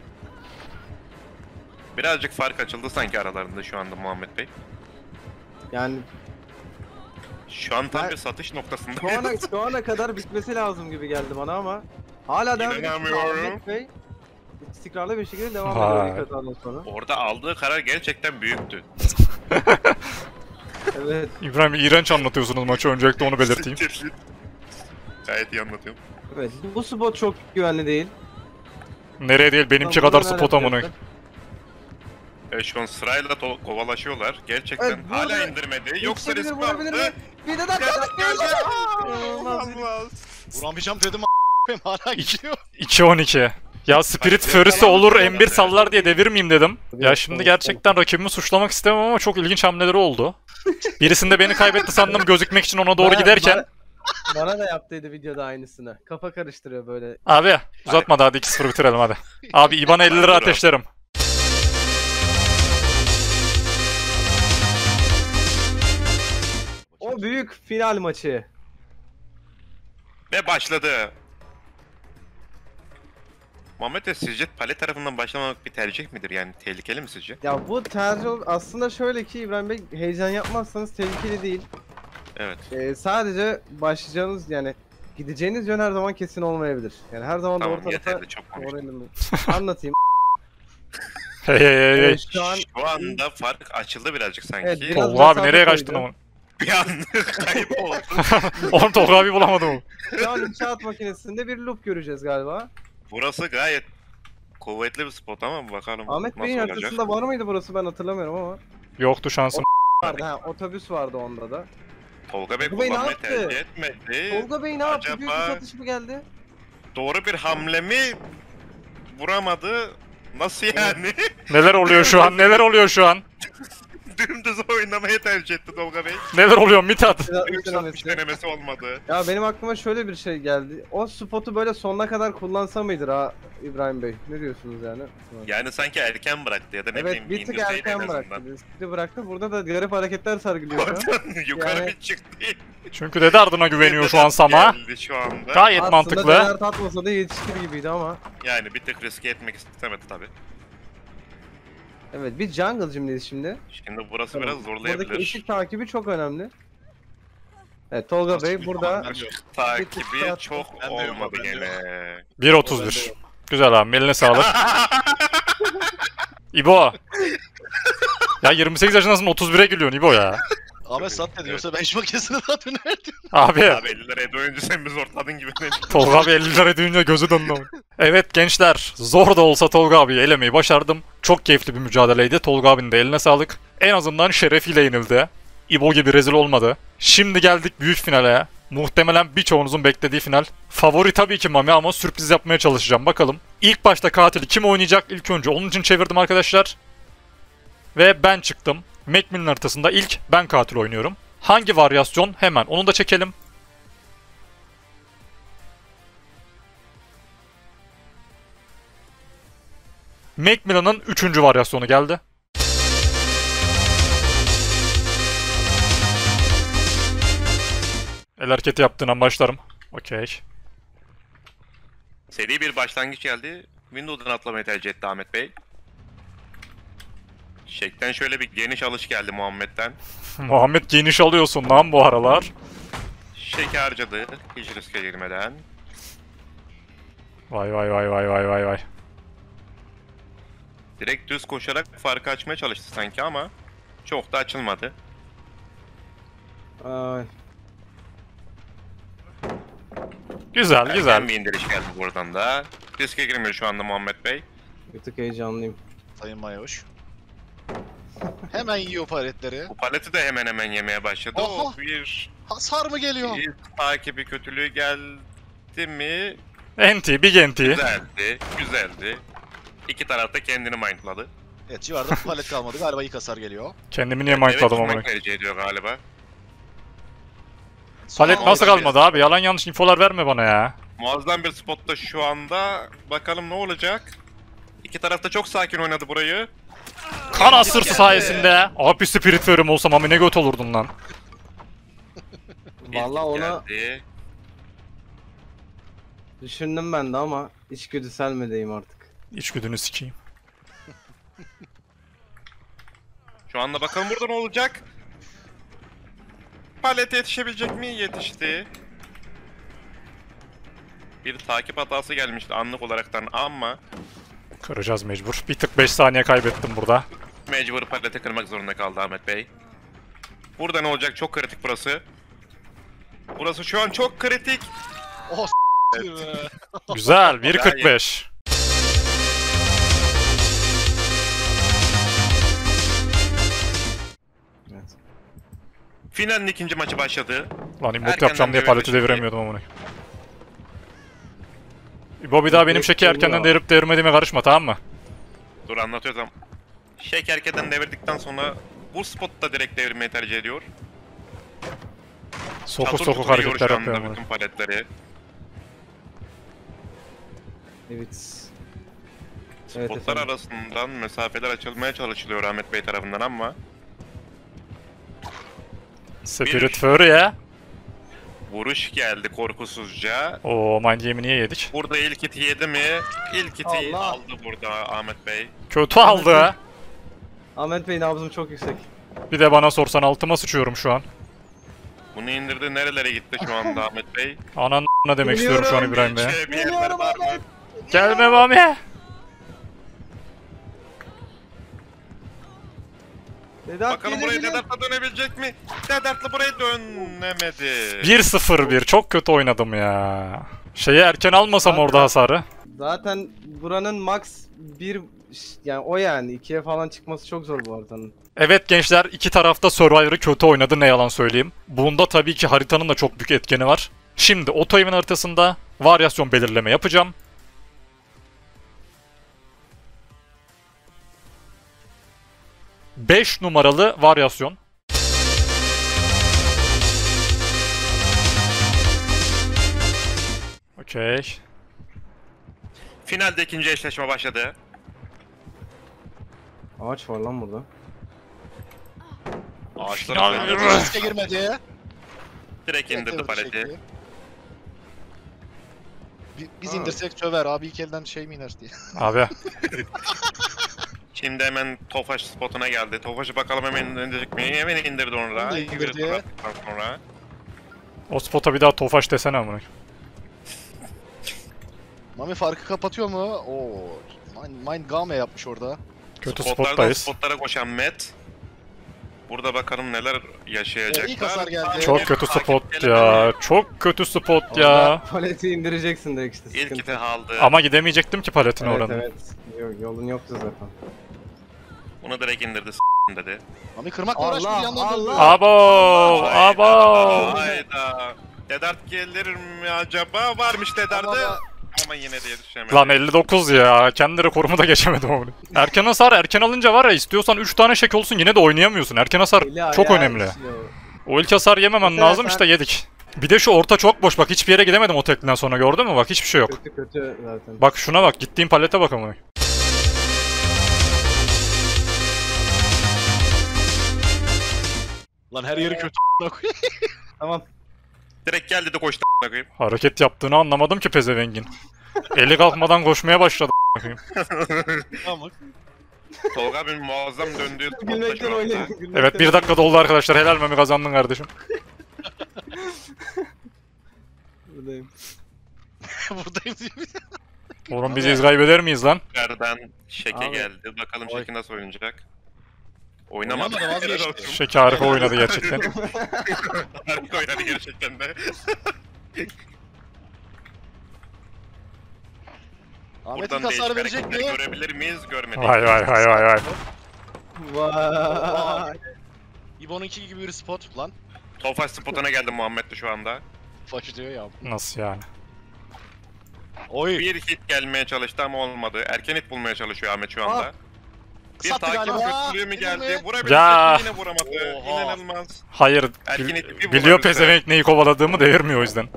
[SPEAKER 4] Birazcık fark açıldı sanki aralarında şu anda Muhammed Bey.
[SPEAKER 2] Yani
[SPEAKER 4] Şu an tam
[SPEAKER 2] Ben-
[SPEAKER 4] bir satış noktasında.
[SPEAKER 2] şu ana kadar bitmesi lazım gibi geldi bana ama hala devam ediyor.
[SPEAKER 4] İnanamıyorum.
[SPEAKER 2] Ahmet Bey istikrarlı bir şekilde devam
[SPEAKER 1] Vay.
[SPEAKER 2] ediyor ilk hatadan sonra.
[SPEAKER 4] Orada aldığı karar gerçekten büyüktü.
[SPEAKER 2] Evet.
[SPEAKER 1] İbrahim iğrenç anlatıyorsunuz maçı öncelikle onu belirteyim.
[SPEAKER 4] Gayet iyi anlatıyorum.
[SPEAKER 2] Evet. Bu spot çok güvenli değil.
[SPEAKER 1] Nereye değil benimki
[SPEAKER 2] Tam
[SPEAKER 1] kadar
[SPEAKER 2] buradan
[SPEAKER 1] spot amına.
[SPEAKER 2] yapacaklar.
[SPEAKER 4] Şu an sırayla kovalaşıyorlar. Gerçekten
[SPEAKER 2] Evet,
[SPEAKER 4] hala
[SPEAKER 2] burada-
[SPEAKER 4] indirmedi. Yoksa
[SPEAKER 2] Yetişebilir,
[SPEAKER 4] risk
[SPEAKER 2] vurabilir
[SPEAKER 4] aldı.
[SPEAKER 2] mi? Bir de dakika. Olmaz.
[SPEAKER 3] Vuramayacağım dedim hala gidiyor.
[SPEAKER 1] 2-12. Ya Spirit
[SPEAKER 4] Hayır,
[SPEAKER 1] Fury'si
[SPEAKER 4] tamam,
[SPEAKER 1] olur
[SPEAKER 4] tamam,
[SPEAKER 1] M1
[SPEAKER 4] evet.
[SPEAKER 1] sallar diye devirmeyeyim dedim. Ya
[SPEAKER 2] Evet,
[SPEAKER 1] şimdi
[SPEAKER 2] evet,
[SPEAKER 1] gerçekten rakibimi suçlamak istemem ama çok ilginç hamleleri oldu. Birisinde beni kaybetti sandım gözükmek için ona doğru giderken.
[SPEAKER 2] Bana da yaptıydı videoda aynısını. Kafa karıştırıyor böyle.
[SPEAKER 1] Abi uzatma daha hadi 2-0 bitirelim hadi. Abi IBAN'a 50 lira ateşlerim.
[SPEAKER 2] O büyük final maçı.
[SPEAKER 4] Ve başladı. Muhammed Bey sizce palet tarafından başlamamak bir tercih midir? Yani tehlikeli mi sizce?
[SPEAKER 2] Ya bu tercih aslında şöyle ki İbrahim Bey heyecan yapmazsanız tehlikeli değil.
[SPEAKER 4] Evet.
[SPEAKER 2] Sadece başlayacağınız yani gideceğiniz yön her zaman kesin olmayabilir. Yani her zaman
[SPEAKER 4] Tamam
[SPEAKER 2] doğru tarafa
[SPEAKER 4] yeterli çok konuştum.
[SPEAKER 2] doğru elimi anlatayım.
[SPEAKER 1] Hey hey hey hey.
[SPEAKER 2] Şu an
[SPEAKER 4] Şu anda fark açıldı birazcık sanki.
[SPEAKER 2] Evet, biraz-
[SPEAKER 1] Tolga abi
[SPEAKER 2] mesafe
[SPEAKER 1] nereye
[SPEAKER 2] koydu.
[SPEAKER 1] kaçtın ama?
[SPEAKER 4] Bir an kayıp oldu.
[SPEAKER 1] Oğlum Tolga abi bulamadım.
[SPEAKER 2] şu an inşaat makinesinde bir loop göreceğiz galiba.
[SPEAKER 4] Burası gayet kuvvetli bir spot ama bakalım
[SPEAKER 2] Ahmet Bey'in
[SPEAKER 4] nasıl olacak.
[SPEAKER 2] haritasında var mıydı burası ben hatırlamıyorum ama.
[SPEAKER 1] Yoktu şansım.
[SPEAKER 2] Vardı ha otobüs vardı onda da.
[SPEAKER 4] Tolga Bey
[SPEAKER 2] Tolga Bey ne
[SPEAKER 4] kullanmayı
[SPEAKER 2] yaptı?
[SPEAKER 4] tercih etmedi.
[SPEAKER 2] Tolga Bey ne yaptı? Büyük bir
[SPEAKER 4] acaba-
[SPEAKER 2] satış mı geldi?
[SPEAKER 4] Doğru bir hamle mi vuramadı? Nasıl yani?
[SPEAKER 1] Neler oluyor şu an? Neler oluyor şu an?
[SPEAKER 4] Dümdüz oynamayı tercih etti Tolga Bey.
[SPEAKER 1] Neler oluyor Mithat?
[SPEAKER 4] Büyük satış
[SPEAKER 2] Denemesi.
[SPEAKER 4] denemesi olmadı.
[SPEAKER 2] Ya benim aklıma şöyle bir şey geldi. O spotu böyle sonuna kadar kullansa mıydır ha İbrahim Bey? Ne diyorsunuz yani?
[SPEAKER 4] Yani sanki erken bıraktı ya da ne
[SPEAKER 2] Evet
[SPEAKER 4] bileyim
[SPEAKER 2] bir tık
[SPEAKER 4] indirseydi en
[SPEAKER 2] erken
[SPEAKER 4] azından.
[SPEAKER 2] bıraktı. Riskli bıraktı. Burada da garip hareketler sergiliyor şu an.
[SPEAKER 4] Oradan yukarı
[SPEAKER 2] Yani-
[SPEAKER 4] bir çıktı.
[SPEAKER 1] Çünkü dede ardına güveniyor şu an Sama.
[SPEAKER 4] Geldi şu anda.
[SPEAKER 1] Gayet
[SPEAKER 2] Aslında
[SPEAKER 1] mantıklı.
[SPEAKER 2] döner tatmasa da yetiştir gibiydi ama.
[SPEAKER 4] Yani bir tık riske etmek istemedi tabi.
[SPEAKER 2] Evet bir jungle cimriyiz şimdi.
[SPEAKER 4] Şimdi burası
[SPEAKER 2] Tamam.
[SPEAKER 4] biraz zorlayabilir.
[SPEAKER 2] Buradaki ışık takibi çok önemli. Evet Tolga Bey burada
[SPEAKER 4] Takibi
[SPEAKER 2] Bir
[SPEAKER 4] çok
[SPEAKER 3] Ben de yok,
[SPEAKER 4] olmadı
[SPEAKER 3] ben de
[SPEAKER 4] gene.
[SPEAKER 1] 1.31. Güzel abi eline sağlık. İbo. Ya 28 yaşındasın 31'e gülüyorsun İbo ya.
[SPEAKER 3] Ahmet sat dedi yoksa ben iş makinesine daha dönerdim.
[SPEAKER 1] Abi
[SPEAKER 4] Abi 50 liraya doyunca sen bizi ortladın gibi.
[SPEAKER 1] Tolga abi 50 lira duyunca gözü döndü. Evet gençler, zor da olsa Tolga abiyi elemeyi başardım. Çok keyifli bir mücadeleydi. Tolga abinin de eline sağlık. En azından şerefiyle yenildi. İbo gibi rezil olmadı. Şimdi geldik büyük finale. Muhtemelen birçoğunuzun beklediği final. Favori tabii ki Mami ama sürpriz yapmaya çalışacağım. Bakalım. İlk başta katili kim oynayacak? İlk önce onun için çevirdim arkadaşlar. Ve ben çıktım. Macmillan haritasında ilk ben katil oynuyorum. Hangi varyasyon? Hemen onu da çekelim. Macmillan'ın 3. varyasyonu geldi. El hareketi yaptığından başlarım. Okey.
[SPEAKER 4] Seri bir başlangıç geldi. Windows'dan atlamayı tercih etti Ahmet Bey. Şekten şöyle bir geniş alış geldi Muhammed'den.
[SPEAKER 1] Muhammed geniş alıyorsun lan bu aralar.
[SPEAKER 4] Şek harcadı hiç riske girmeden.
[SPEAKER 1] Vay vay vay vay vay vay vay.
[SPEAKER 4] Direkt düz koşarak farkı açmaya çalıştı sanki ama çok da açılmadı.
[SPEAKER 2] Ay.
[SPEAKER 1] Güzel
[SPEAKER 4] Erken
[SPEAKER 1] güzel.
[SPEAKER 4] bir indiriş geldi buradan da. Riske girmiyor şu anda Muhammed Bey.
[SPEAKER 2] Bir tık heyecanlıyım.
[SPEAKER 3] Sayın Mayoş. Hemen yiyor paletleri.
[SPEAKER 4] Bu paleti de hemen hemen yemeye başladı.
[SPEAKER 3] Oha!
[SPEAKER 4] O bir
[SPEAKER 3] Hasar mı geliyor?
[SPEAKER 4] takibi kötülüğü geldi mi?
[SPEAKER 1] Enti, big enti.
[SPEAKER 4] Güzeldi, güzeldi. İki taraf da kendini mindladı.
[SPEAKER 3] Evet civarda palet kalmadı. Galiba ilk hasar geliyor.
[SPEAKER 1] Kendimi niye mindladım
[SPEAKER 4] evet,
[SPEAKER 1] ama.
[SPEAKER 4] tercih ediyor galiba.
[SPEAKER 1] Palet
[SPEAKER 3] Son
[SPEAKER 1] nasıl
[SPEAKER 3] anda
[SPEAKER 1] kalmadı abi? Yalan yanlış infolar verme bana ya.
[SPEAKER 4] Muazzam bir spotta şu anda. Bakalım ne olacak? İki taraf da çok sakin oynadı burayı.
[SPEAKER 1] Kan asırsı
[SPEAKER 3] geldi.
[SPEAKER 1] sayesinde. Abi spirit verim olsam abi ne göt olurdun lan.
[SPEAKER 2] Vallahi ona
[SPEAKER 4] Geldi.
[SPEAKER 2] düşündüm ben de ama içgüdüsel mi diyeyim artık.
[SPEAKER 1] İçgüdünü sikeyim.
[SPEAKER 4] Şu anda bakalım burada ne olacak? Palet yetişebilecek mi? Yetişti. Bir takip hatası gelmişti anlık olaraktan ama
[SPEAKER 1] Kıracağız mecbur. Bir tık 5 saniye kaybettim burada.
[SPEAKER 4] mecbur paleti kırmak zorunda kaldı Ahmet Bey. Burada ne olacak? Çok kritik burası. Burası şu an çok kritik.
[SPEAKER 3] Oh
[SPEAKER 4] Evet.
[SPEAKER 1] Güzel 1.45.
[SPEAKER 2] Evet.
[SPEAKER 4] Finalin ikinci maçı başladı.
[SPEAKER 1] Lan imlot
[SPEAKER 4] Erkenden
[SPEAKER 1] yapacağım diye
[SPEAKER 4] devre
[SPEAKER 1] paleti
[SPEAKER 4] dışı.
[SPEAKER 1] deviremiyordum amına. İbo bir daha benim şeki erkenden devirip devirmediğime karışma tamam mı?
[SPEAKER 4] Dur anlatıyoruz ama. Şek erkeden devirdikten sonra bu spotta direkt devirmeyi tercih ediyor.
[SPEAKER 1] Sokuk
[SPEAKER 4] Çatır
[SPEAKER 1] sokuk
[SPEAKER 4] çutur yiyor
[SPEAKER 1] hareketler
[SPEAKER 4] şu anda
[SPEAKER 1] yapıyorum.
[SPEAKER 4] bütün paletleri.
[SPEAKER 2] Evet. Evet
[SPEAKER 4] Spotlar
[SPEAKER 2] efendim.
[SPEAKER 4] arasından mesafeler açılmaya çalışılıyor Ahmet Bey tarafından ama
[SPEAKER 1] Spirit Fury ya.
[SPEAKER 4] vuruş geldi korkusuzca.
[SPEAKER 1] Oo mind game'i niye yedik?
[SPEAKER 4] Burada ilk hiti yedi mi? İlk hiti
[SPEAKER 2] Allah.
[SPEAKER 4] aldı burada Ahmet Bey.
[SPEAKER 1] Kötü aldı.
[SPEAKER 2] Ahmet Bey nabzım çok yüksek.
[SPEAKER 1] Bir de bana sorsan altıma sıçıyorum şu an.
[SPEAKER 4] Bunu indirdi nerelere gitti şu anda Ahmet Bey?
[SPEAKER 1] Anan ne demek istiyorum şu an İbrahim Bey'e.
[SPEAKER 4] Bir yerler var mı?
[SPEAKER 1] Gelme Mami.
[SPEAKER 2] Vedat
[SPEAKER 4] Bakalım buraya
[SPEAKER 2] gelebilir.
[SPEAKER 4] Dedart'la dönebilecek mi? Dedart'la buraya dönemedi.
[SPEAKER 1] 1-0-1 çok kötü oynadım ya. Şeyi erken almasam orada hasarı.
[SPEAKER 2] Zaten buranın max bir yani o yani ikiye falan çıkması çok zor bu haritanın.
[SPEAKER 1] Evet gençler iki tarafta Survivor'ı kötü oynadı ne yalan söyleyeyim. Bunda tabii ki haritanın da çok büyük etkeni var. Şimdi Otoyev'in haritasında varyasyon belirleme yapacağım. Beş numaralı varyasyon. Okey.
[SPEAKER 4] Finalde ikinci eşleşme başladı.
[SPEAKER 2] Ağaç var lan burada.
[SPEAKER 4] Ağaçlara
[SPEAKER 1] Final.
[SPEAKER 4] dönüyor.
[SPEAKER 3] Riske girmedi.
[SPEAKER 4] Direkt indirdi paleti.
[SPEAKER 3] Çekti. Biz indirsek söver abi ilk elden şey mi iner diye.
[SPEAKER 1] Abi
[SPEAKER 4] Şimdi hemen Tofaş spotuna geldi. Tofaş'ı bakalım hemen indirecek mi? Hemen indirdi onu da.
[SPEAKER 3] Onu da
[SPEAKER 4] İndirdi
[SPEAKER 3] indirdi.
[SPEAKER 4] bıraktıktan sonra.
[SPEAKER 1] o spota bir daha Tofaş desene amına.
[SPEAKER 3] Mami farkı kapatıyor mu? Oo. Mind game yapmış orada.
[SPEAKER 1] Kötü
[SPEAKER 4] Spotlardan
[SPEAKER 1] spottayız.
[SPEAKER 4] spotlara koşan Matt. Burada bakalım neler yaşayacaklar.
[SPEAKER 3] İlk hasar geldi.
[SPEAKER 1] Çok kötü spot ya. Çok kötü spot ya.
[SPEAKER 2] Paleti indireceksin direkt işte.
[SPEAKER 4] İlk
[SPEAKER 2] sıkıntı.
[SPEAKER 4] ite aldı.
[SPEAKER 1] Ama gidemeyecektim ki paletine
[SPEAKER 2] Evet
[SPEAKER 1] oranın.
[SPEAKER 2] evet. Yok, yolun yoktu zaten.
[SPEAKER 4] Bunu direkt indirdi dedi.
[SPEAKER 3] Mami kırmakla uğraştı bir
[SPEAKER 2] Allah,
[SPEAKER 3] yandan döndü.
[SPEAKER 2] Allah.
[SPEAKER 1] Abo! Abo!
[SPEAKER 4] Hayda. Dedart gelir mi acaba? Varmış Dedart'ı.
[SPEAKER 3] Ama-
[SPEAKER 4] Ama yine de yetişemedi.
[SPEAKER 1] Lan 59 ya. Kendi rekorumu da geçemedim onu. Erken hasar erken alınca var ya, istiyorsan 3 tane şek olsun yine de oynayamıyorsun. Erken hasar
[SPEAKER 2] Eli
[SPEAKER 1] çok
[SPEAKER 2] ayağı
[SPEAKER 1] önemli.
[SPEAKER 2] işliyor.
[SPEAKER 1] O ilk hasar yememen
[SPEAKER 2] Mesela
[SPEAKER 1] lazım,
[SPEAKER 2] sen-
[SPEAKER 1] işte yedik. Bir de şu orta çok boş, bak hiçbir yere gidemedim o tekliden sonra, gördün mü? Bak hiçbir şey yok.
[SPEAKER 2] Kötü kötü zaten.
[SPEAKER 1] Bak şuna bak, gittiğim palete bak ama.
[SPEAKER 3] Lan her yeri kötü.
[SPEAKER 2] Tamam.
[SPEAKER 4] Direkt gel dedi koştu koyayım.
[SPEAKER 1] Hareket yaptığını anlamadım ki pezevengin. Eli kalkmadan koşmaya başladı.
[SPEAKER 3] Tamam.
[SPEAKER 4] Tolga abinin muazzam döndüğü spotta
[SPEAKER 2] Gülmekten
[SPEAKER 4] şu anda.
[SPEAKER 2] oynayın.
[SPEAKER 1] Evet, 1 dakika doldu arkadaşlar, helal Mami, kazandın kardeşim.
[SPEAKER 2] Buradayım.
[SPEAKER 3] Buradayım diyor.
[SPEAKER 1] Oğlum biz iz kaybeder miyiz lan?
[SPEAKER 4] Yukarıdan şeke
[SPEAKER 2] Abi.
[SPEAKER 4] geldi. Bakalım
[SPEAKER 3] Oy.
[SPEAKER 4] şeki nasıl oynayacak. Oynamadı.
[SPEAKER 3] Oynamadı, vazgeçti.
[SPEAKER 4] Helal olsun.
[SPEAKER 1] Şeki harika oynadı gerçekten.
[SPEAKER 4] Harika oynadı gerçekten de.
[SPEAKER 3] Ahmet ilk
[SPEAKER 4] Buradan
[SPEAKER 3] hasar
[SPEAKER 4] değişik
[SPEAKER 3] verecek mi?
[SPEAKER 4] hareketleri görebilir miyiz? Görmedik.
[SPEAKER 1] Vay vay vay vay vay.
[SPEAKER 2] Vay.
[SPEAKER 3] İbo'nunki gibi bir spot lan.
[SPEAKER 4] Tofaş spotuna geldi Muhammed'de şu anda.
[SPEAKER 3] Başlıyor ya.
[SPEAKER 1] Nasıl yani?
[SPEAKER 3] Oy.
[SPEAKER 4] Bir hit gelmeye çalıştı ama olmadı. Erken hit bulmaya çalışıyor Ahmet şu anda. Bir
[SPEAKER 3] Sattı
[SPEAKER 4] takip
[SPEAKER 3] galiba.
[SPEAKER 4] kötülüğü mü geldi?
[SPEAKER 3] Değil mi?
[SPEAKER 4] Vurabilecek
[SPEAKER 1] Ya.
[SPEAKER 4] yine vuramadı.
[SPEAKER 3] Oha.
[SPEAKER 4] İnanılmaz.
[SPEAKER 1] Hayır,
[SPEAKER 4] Erkin iti bir
[SPEAKER 1] biliyor
[SPEAKER 4] bulursa-
[SPEAKER 1] pezevenk neyi kovaladığımı, devirmiyor o yüzden.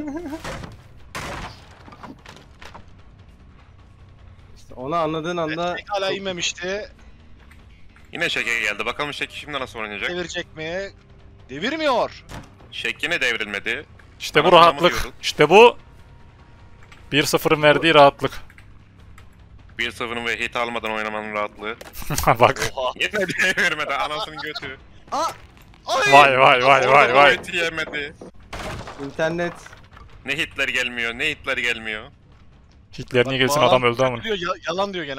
[SPEAKER 2] İşte onu anladığın anda
[SPEAKER 3] Tek hala inmemişti.
[SPEAKER 4] Yine Şek'e geldi. Bakalım Şek şimdi nasıl oynayacak?
[SPEAKER 3] Devirecek mi? Devirmiyor.
[SPEAKER 4] Şek yine devrilmedi.
[SPEAKER 1] İşte bu
[SPEAKER 4] Anasını
[SPEAKER 1] rahatlık.
[SPEAKER 4] diyorduk.
[SPEAKER 1] İşte bu 1-0'ın verdiği rahatlık.
[SPEAKER 4] 1-0'ın ve hit almadan oynamanın rahatlığı.
[SPEAKER 1] Bak.
[SPEAKER 3] Oha.
[SPEAKER 4] Yine devirmedi anasının götü.
[SPEAKER 3] Ay.
[SPEAKER 1] Vay vay vay vay vay.
[SPEAKER 4] Hit yemedi.
[SPEAKER 2] internet
[SPEAKER 4] Ne hitler gelmiyor, ne hitler gelmiyor.
[SPEAKER 1] Hitler niye gelsin,
[SPEAKER 3] Bağlan-
[SPEAKER 1] adam öldü ama.
[SPEAKER 3] Diyor, yalan diyor gene.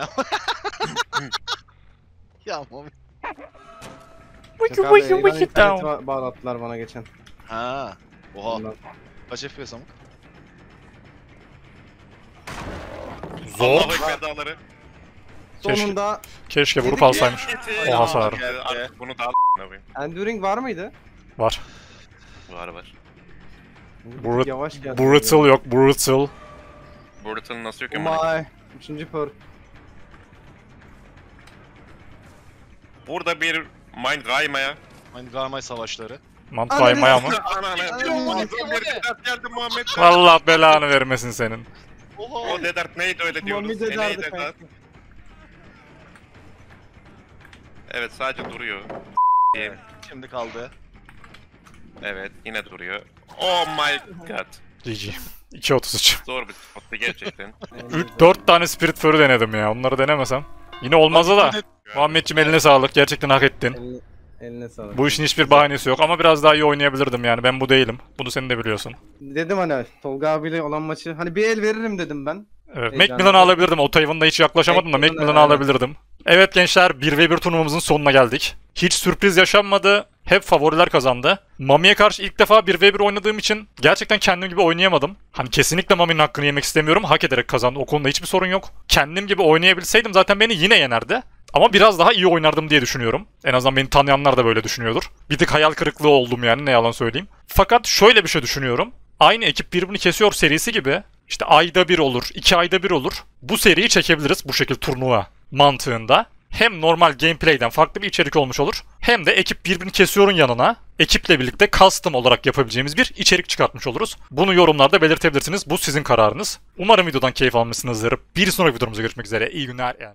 [SPEAKER 3] Ya Mami.
[SPEAKER 2] Yok abi, İran internet bağlattılar bana geçen.
[SPEAKER 3] Ha. Oha.
[SPEAKER 2] Ondan.
[SPEAKER 3] Kaç FPS ama?
[SPEAKER 1] Zor.
[SPEAKER 4] Allahu Ekber dağları.
[SPEAKER 2] Sonunda
[SPEAKER 1] Keşke vurup alsaymış.
[SPEAKER 4] Hiti-
[SPEAKER 1] O hasarı.
[SPEAKER 4] Geldi, artık bunu da al koyayım.
[SPEAKER 2] Enduring var mıydı?
[SPEAKER 1] Var.
[SPEAKER 4] Var.
[SPEAKER 2] Yavaş geldi.
[SPEAKER 1] Brutal yok, brutal.
[SPEAKER 4] Brutal'ın nasıl yok
[SPEAKER 2] Oh
[SPEAKER 4] ama.
[SPEAKER 2] my. Üçüncü perk.
[SPEAKER 4] Burada bir Mind Gaima'ya.
[SPEAKER 3] Hani Garmay savaşları.
[SPEAKER 1] Mant kaymaya mı?
[SPEAKER 4] Ananı. Muazzam bir Dedart geldi Muhammed.
[SPEAKER 1] Allah belanı vermesin senin.
[SPEAKER 3] Oha.
[SPEAKER 4] O Dedart neydi öyle diyoruz.
[SPEAKER 2] Mami
[SPEAKER 4] Neydi
[SPEAKER 2] Dedart'ı
[SPEAKER 4] Dedart?
[SPEAKER 2] kanka.
[SPEAKER 4] Evet sadece duruyor.
[SPEAKER 3] Şimdi kaldı.
[SPEAKER 4] Evet yine duruyor. Oh my god.
[SPEAKER 1] GG. 2.33.
[SPEAKER 4] Zor bir spottu gerçekten.
[SPEAKER 1] 4 tane Spirit Fur'u denedim ya. Onları denemesem. Yine olmazdı da. Muhammedciğim eline sağlık. Gerçekten hak ettin.
[SPEAKER 2] Eline sağlık.
[SPEAKER 1] Bu işin hiçbir bahanesi yok ama biraz daha iyi oynayabilirdim yani. Ben bu değilim. Bunu sen de biliyorsun.
[SPEAKER 2] Dedim hani Tolga abiyle olan maçı hani bir el veririm dedim ben.
[SPEAKER 1] Evet,
[SPEAKER 2] Heyecanlı.
[SPEAKER 1] Macmillan'ı alabilirdim. O Tayvan'da hiç yaklaşamadım da
[SPEAKER 2] Macmillan'ı,
[SPEAKER 1] Macmillan'ı
[SPEAKER 2] evet.
[SPEAKER 1] alabilirdim. Evet gençler, 1v1 turnuvamızın sonuna geldik. Hiç sürpriz yaşanmadı. Hep favoriler kazandı. Mami'ye karşı ilk defa 1v1 oynadığım için gerçekten kendim gibi oynayamadım. Hani kesinlikle Mami'nin hakkını yemek istemiyorum. Hak ederek kazandı. O konuda hiçbir sorun yok. Kendim gibi oynayabilseydim zaten beni yine yenerdi. Ama biraz daha iyi oynardım diye düşünüyorum. En azından beni tanıyanlar da böyle düşünüyordur. Bir tık hayal kırıklığı oldum yani, ne yalan söyleyeyim. Fakat şöyle bir şey düşünüyorum. Aynı ekip birbirini kesiyor serisi gibi işte ayda bir olur, 2 ayda bir olur. Bu seriyi çekebiliriz bu şekilde turnuva mantığında. Hem normal gameplay'den farklı bir içerik olmuş olur. Hem de ekip birbirini kesiyorun yanına ekiple birlikte custom olarak yapabileceğimiz bir içerik çıkartmış oluruz. Bunu yorumlarda belirtebilirsiniz. Bu sizin kararınız. Umarım videodan keyif almışsınızdır. Bir sonraki videomuzda görüşmek üzere. İyi günler.